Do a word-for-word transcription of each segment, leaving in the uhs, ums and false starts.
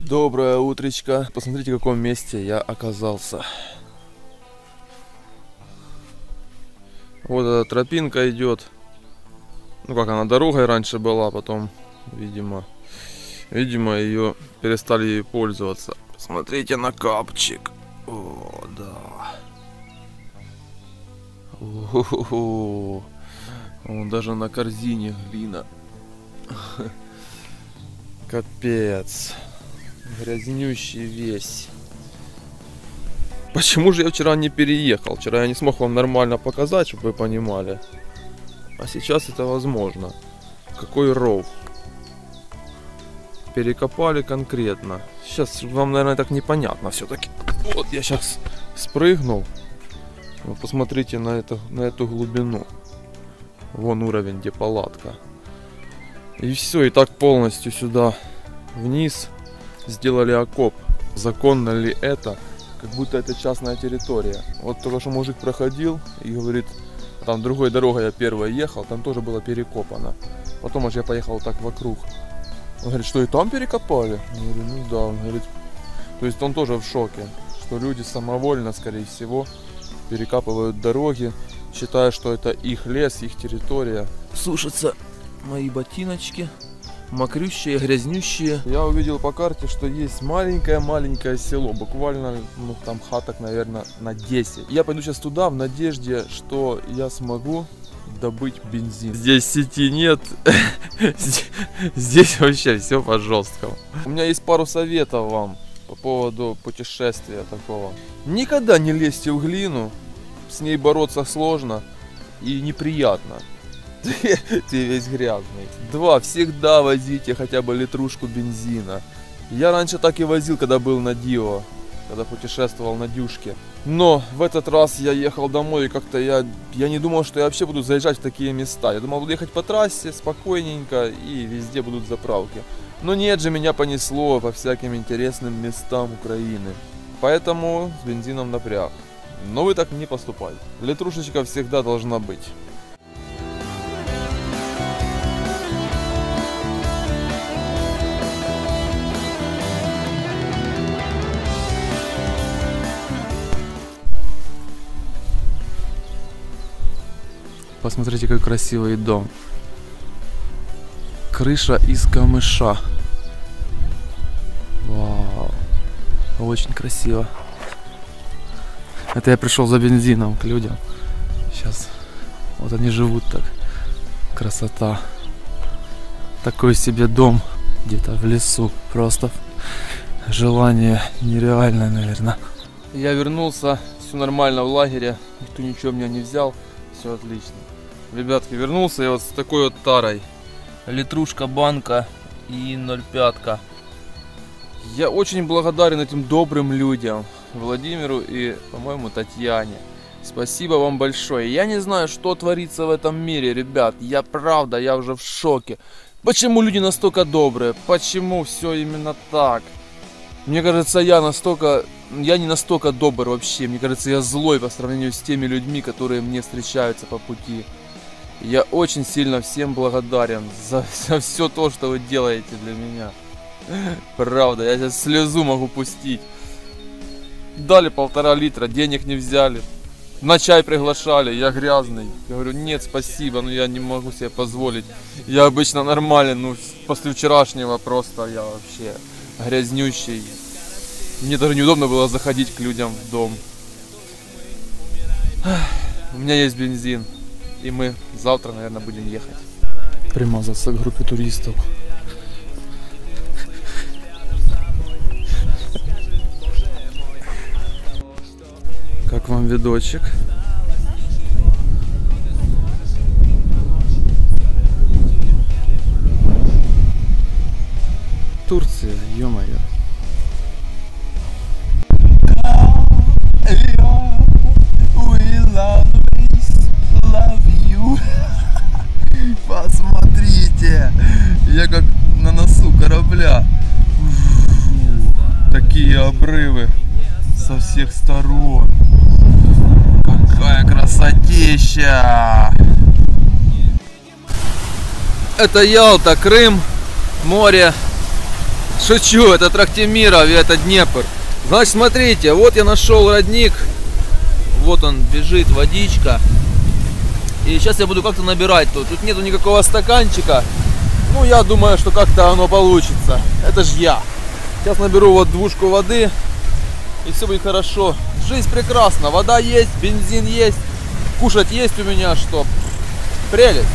Доброе утречко. Посмотрите, в каком месте я оказался. Вот эта тропинка идет. Ну как она дорогой раньше была, потом, видимо, видимо, ее перестали пользоваться. Посмотрите на капчик. О, да. О-хо-хо-хо. Он даже на корзине глина. Капец. Грязнющий весь. Почему же я вчера не переехал? Вчера я не смог вам нормально показать, чтобы вы понимали. А сейчас это возможно. Какой ров. Перекопали конкретно. Сейчас вам, наверное, так непонятно все-таки. Вот я сейчас спрыгнул. Вы посмотрите на, это, на эту глубину. Вон уровень, где палатка. И все, и так полностью сюда вниз сделали окоп. Законно ли это? Как будто это частная территория. Вот только что мужик проходил и говорит, там другой дорогой я первая ехал, там тоже было перекопано. Потом аж я поехал так вокруг. Он говорит, что и там перекопали? Я говорю, ну да. Он говорит, то есть он тоже в шоке, что люди самовольно, скорее всего, перекапывают дороги, считая, что это их лес, их территория. Сушатся мои ботиночки. Мокрющие, грязнющие. Я увидел по карте, что есть маленькое-маленькое село. Буквально, ну, там хаток, наверное, на десять. Я пойду сейчас туда в надежде, что я смогу добыть бензин. Здесь сети нет. Здесь вообще все по жесткому. У меня есть пару советов вам по поводу путешествия такого. Никогда не лезьте в глину. С ней бороться сложно и неприятно. Ты весь грязный. Два. Всегда возите хотя бы литрушку бензина. Я раньше так и возил, когда был на Дио, когда путешествовал на Дюшке. Но в этот раз я ехал домой, и как-то я, я не думал, что я вообще буду заезжать в такие места. Я думал, буду ехать по трассе спокойненько, и везде будут заправки. Но нет же, меня понесло по всяким интересным местам Украины. Поэтому с бензином напряг. Но вы так не поступайте. Литрушечка всегда должна быть. Посмотрите, какой красивый дом. Крыша из камыша. Вау. Очень красиво. Это я пришел за бензином к людям. Сейчас. Вот они живут так. Красота. Такой себе дом. Где-то в лесу. Просто желание нереальное, наверное. Я вернулся. Все нормально в лагере. Никто ничего меня не взял. Все отлично. Ребятки, вернулся я вот с такой вот тарой. Литрушка, банка и ноль пять. Я очень благодарен этим добрым людям. Владимиру и, по-моему, Татьяне. Спасибо вам большое. Я не знаю, что творится в этом мире, ребят. Я правда, я уже в шоке. Почему люди настолько добрые? Почему все именно так? Мне кажется, я настолько... Я не настолько добр вообще. Мне кажется, я злой по сравнению с теми людьми, которые мне встречаются по пути. Я очень сильно всем благодарен за, за все то, что вы делаете для меня. Правда, я сейчас слезу могу пустить. Дали полтора литра, денег не взяли. На чай приглашали, я грязный. Я говорю, нет, спасибо, но я не могу себе позволить. Я обычно нормальный, ну после вчерашнего просто я вообще грязнющий. Мне даже неудобно было заходить к людям в дом. У меня есть бензин. И мы завтра, наверное, будем ехать. Примазался к группе туристов. Как вам видочек? Турция, ё-моё. Посмотрите, я как на носу корабля. Такие обрывы со всех сторон. Какая красотища! Это Ялта, Крым, море. Шучу, это Трахтимиров и это Днепр. Значит, смотрите, вот я нашел родник. Вот он бежит, водичка. И сейчас я буду как-то набирать тут. Тут нету никакого стаканчика. Ну, я думаю, что как-то оно получится. Это ж я. Сейчас наберу вот двушку воды. И все будет хорошо. Жизнь прекрасна. Вода есть, бензин есть. Кушать есть у меня что. Прелесть.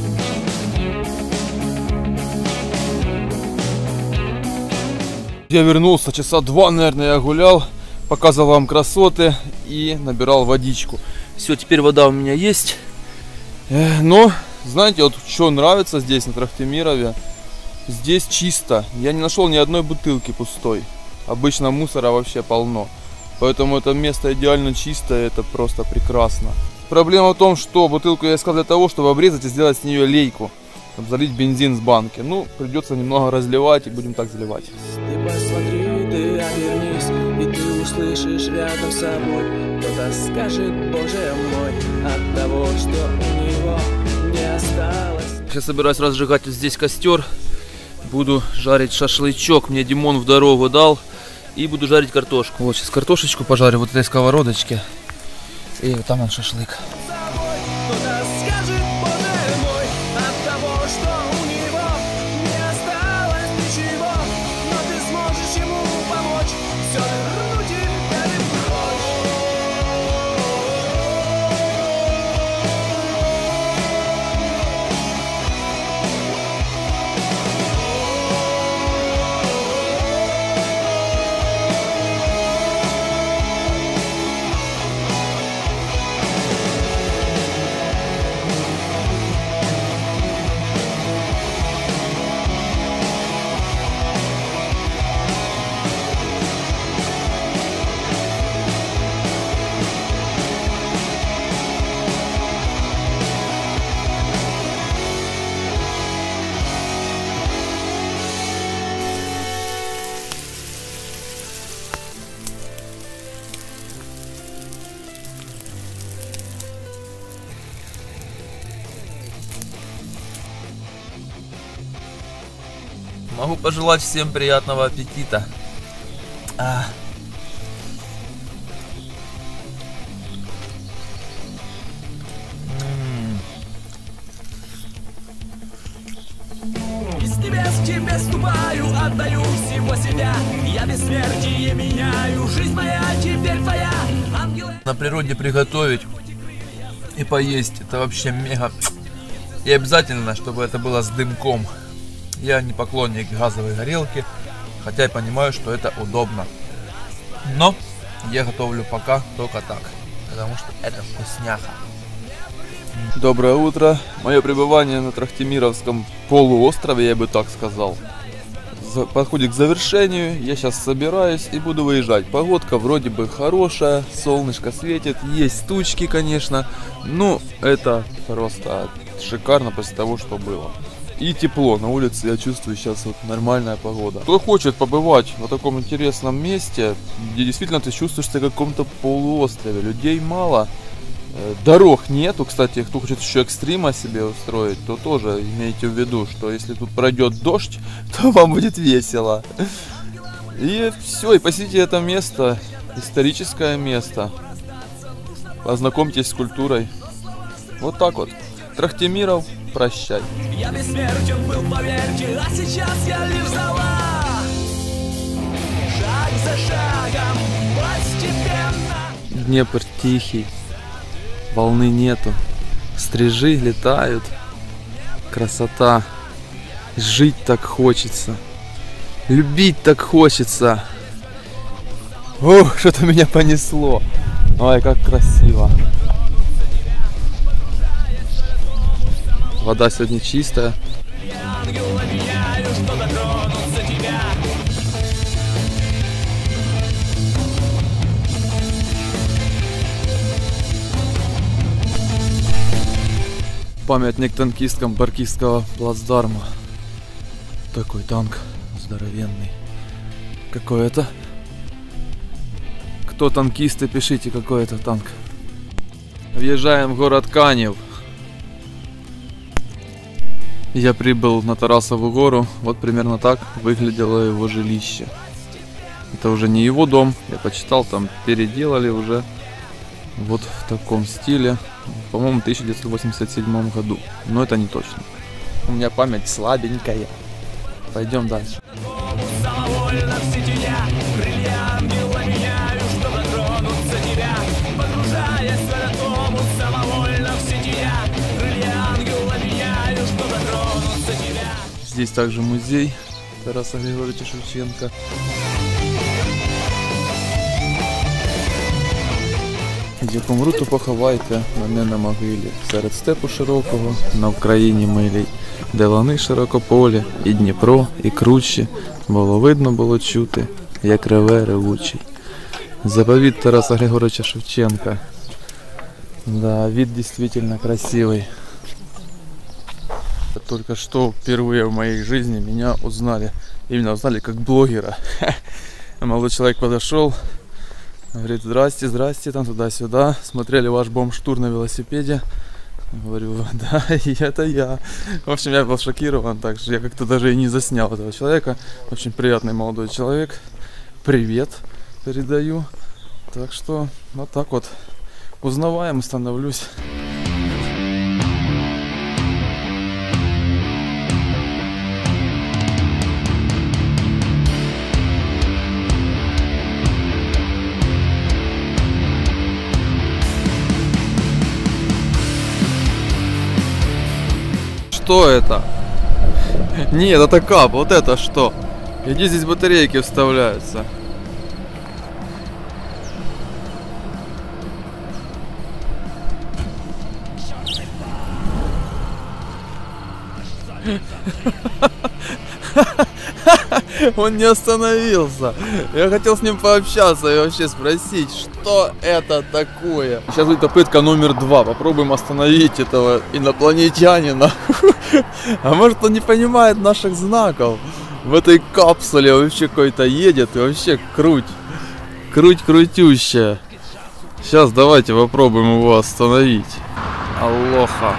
Я вернулся, часа два, наверное, я гулял. Показывал вам красоты и набирал водичку. Все, теперь вода у меня есть. Но, знаете, вот что нравится здесь, на Трахтимирове. Здесь чисто. Я не нашел ни одной бутылки пустой. Обычно мусора вообще полно. Поэтому это место идеально чистое, это просто прекрасно. Проблема в том, что бутылку я искал для того, чтобы обрезать и сделать с нее лейку. Чтобы залить бензин с банки. Ну, придется немного разливать и будем так заливать. Ты посмотри, ты обернись, и ты услышишь рядом с собой. Кто-то скажет, боже мой, от того, что у него не осталось. Сейчас собираюсь разжигать вот здесь костер. Буду жарить шашлычок. Мне Димон в дорогу дал. И буду жарить картошку. Вот сейчас картошечку пожарю вот этой сковородочке. И вот там он шашлык. Могу пожелать всем приятного аппетита. А. Из небес к тебе ступаю, отдаю всего себя. Я бессмертие меняю, жизнь моя теперь твоя. Ангелы... На природе приготовить и поесть, это вообще мега. И обязательно, чтобы это было с дымком. Я не поклонник газовой горелки, хотя и понимаю, что это удобно. Но я готовлю пока только так, потому что это вкусняха. Доброе утро. Мое пребывание на Трахтимировском полуострове, я бы так сказал, подходит к завершению. Я сейчас собираюсь и буду выезжать. Погодка вроде бы хорошая, солнышко светит, есть тучки, конечно. Но это просто шикарно после того, что было. И тепло на улице, я чувствую сейчас вот нормальная погода. Кто хочет побывать на таком интересном месте, где действительно ты чувствуешь себя в каком-то полуострове, людей мало, дорог нету, кстати, кто хочет еще экстрима себе устроить, то тоже имейте в виду, что если тут пройдет дождь, то вам будет весело. И все, и посетите это место, историческое место, познакомьтесь с культурой. Вот так вот. Трахтимиров, прощай. Я бессмертен был, поверьте, а сейчас я лишь зала. Шаг за шагом, постепенно. Днепр тихий, волны нету, стрижи летают, красота, жить так хочется, любить так хочется. Ох, что-то меня понесло. Ой, как красиво. Вода сегодня чистая. Памятник танкисткам Баркистского плацдарма. Такой танк здоровенный. Какой это? Кто танкисты, пишите, какой это танк. Въезжаем в город Канев. Я прибыл на Тарасову гору. Вот примерно так выглядело его жилище. Это уже не его дом. Я почитал, там переделали уже вот в таком стиле. По-моему, в тысяча девятьсот восемьдесят седьмом году. Но это не точно. У меня память слабенькая. Пойдем дальше. Здесь также музей Тараса Григоровича Шевченка. Яку мруту поховайте мене на могилі, серед степу широкого, на Вкраїні милій, де лани широкополі, і Дніпро, і кручі, було видно, було чути, як реве ревучий. Заповіт Тараса Григоровича Шевченка. Да, вид действительно красивый. Только что впервые в моей жизни меня узнали, именно узнали как блогера. Молодой человек подошел, говорит: здрасте, здрасте, там туда-сюда, смотрели ваш бомж-тур на велосипеде. Говорю: да, и это я. В общем, я был шокирован, так что я как-то даже и не заснял этого человека. Очень приятный молодой человек. Привет передаю. Так что вот так вот узнаваем, становлюсь. Что это? Нет, это кап. Вот это что? Где здесь батарейки вставляются? Он не остановился. Я хотел с ним пообщаться и вообще спросить, что это такое. Сейчас будет попытка номер два. Попробуем остановить этого инопланетянина. А может, он не понимает наших знаков. В этой капсуле вообще какой-то едет и вообще круть. Круть крутющая. Сейчас давайте попробуем его остановить. Алоха.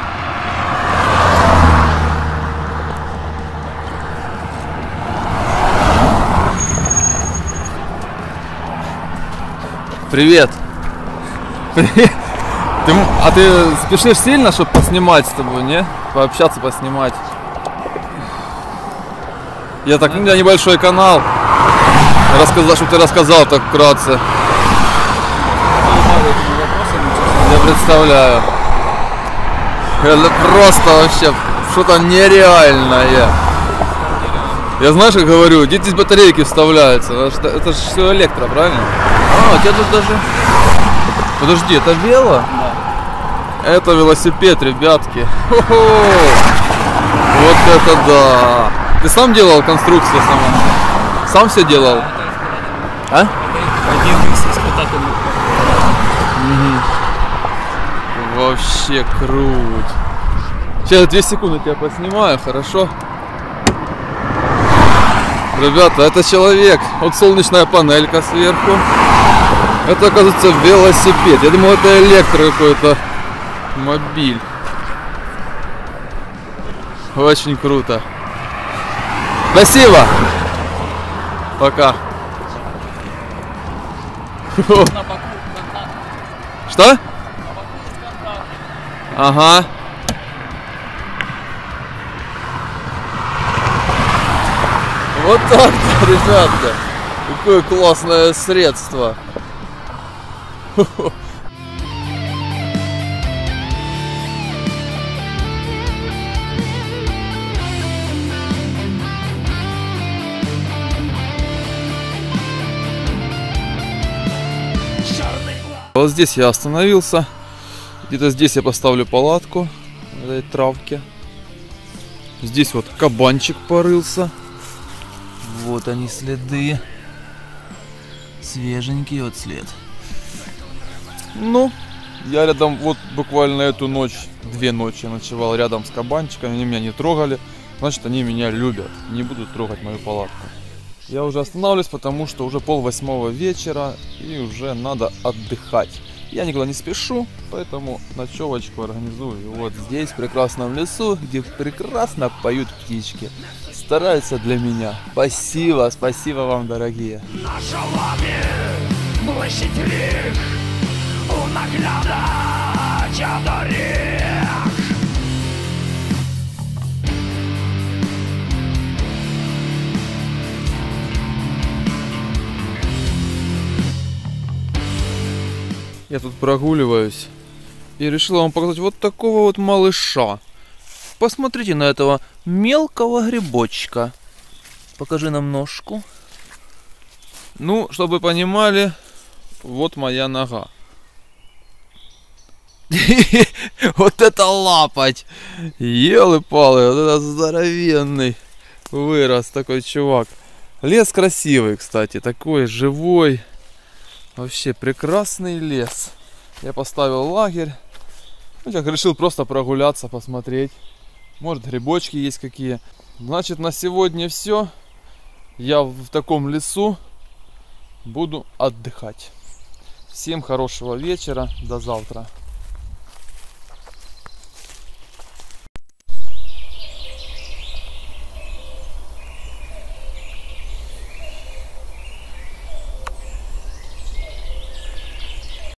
Привет. Привет. Ты, а ты спешишь сильно, чтобы поснимать с тобой, не? Пообщаться, поснимать. Я так, у меня небольшой канал. Рассказал, что ты рассказал так вкратце. Я представляю. Это просто вообще что-то нереальное. Я знаешь, как говорю, где здесь батарейки вставляются? Это, это же все электро, правильно? А, у тебя тут даже... Подожди, это вело? Да. Это велосипед, ребятки. Хо-хо! Вот это да! Ты сам делал конструкцию сама? Сам все делал? А? Один из испытательных. Угу. Вообще круть. Сейчас две секунды тебя поснимаю, хорошо? Ребята, это человек. Вот солнечная панелька сверху. Это, оказывается, велосипед. Я думал, это электро какой-то мобиль. Очень круто. Спасибо. Пока. Что? Ага. Вот так-то, ребятка. Какое классное средство. Вот здесь я остановился. Где-то здесь я поставлю палатку в этой травке. Здесь вот кабанчик порылся. Вот они следы. Свеженький вот след. Ну, я рядом, вот буквально эту ночь, две ночи ночевал рядом с кабанчиками. Они меня не трогали. Значит, они меня любят. Не будут трогать мою палатку. Я уже останавливаюсь, потому что уже пол восьмого вечера. И уже надо отдыхать. Я никуда не спешу. Поэтому ночевочку организую вот здесь, в прекрасном лесу, где прекрасно поют птички. Стараются для меня. Спасибо, спасибо вам, дорогие. На шоломі блищить рік, у наглядача доріг. Я тут прогуливаюсь и решил вам показать вот такого вот малыша. Посмотрите на этого мелкого грибочка. Покажи нам ножку. Ну, чтобы вы понимали, вот моя нога. Вот это лапать! Елы-палы, вот это здоровенный вырос такой чувак. Лес красивый, кстати, такой живой. Вообще прекрасный лес. Я поставил лагерь. Ну, я решил просто прогуляться, посмотреть. Может, грибочки есть какие. Значит, на сегодня все. Я в таком лесу буду отдыхать. Всем хорошего вечера. До завтра.